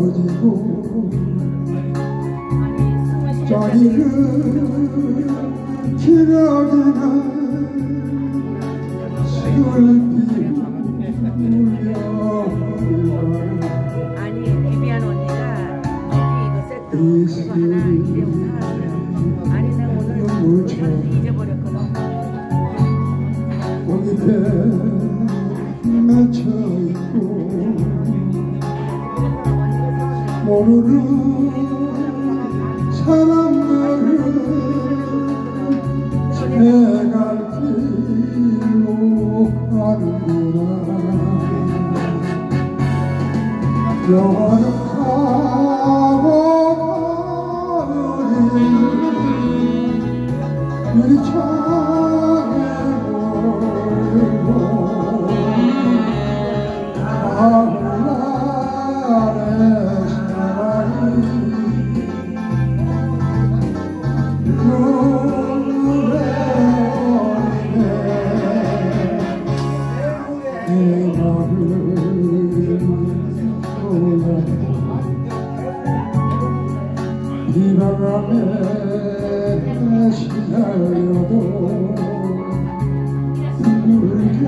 떨어지고 저리는 기러기는 슬피 울려. 아니 비비안 언니가 이거 세트 그거 하나 기대고 사왔어요. 아니 내가 오늘 잊어버렸거든. 꽃 잎에 맺혀있고 모르는 사람들은 제갈 길로 가는구나. 영원히 가고 가으니 유리창에 몰고 가을날의 사랑이 눈물에 어리네. 내 맘을 비바람에 시달려도 둥글게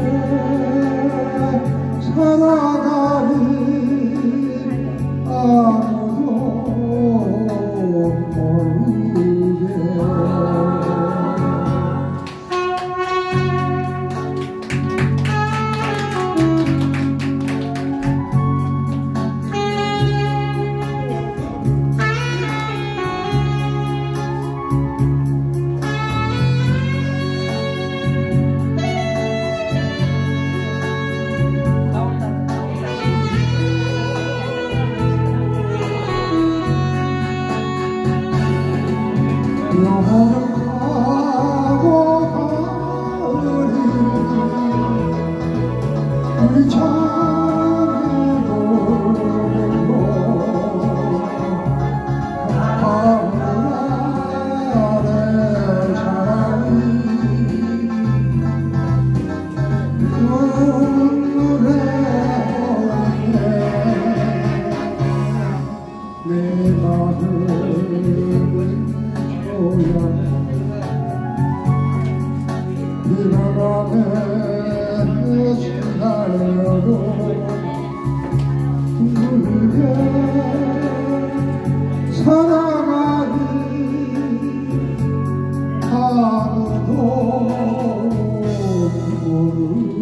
살아가리 아무도 모르게. 영원히 가고 가으리 유리창에 몰고 가을날의 사랑이 눈물에 어리네. 내 맘을 비바람에 시달려도 둥글게 살아가니 아무도 모르게.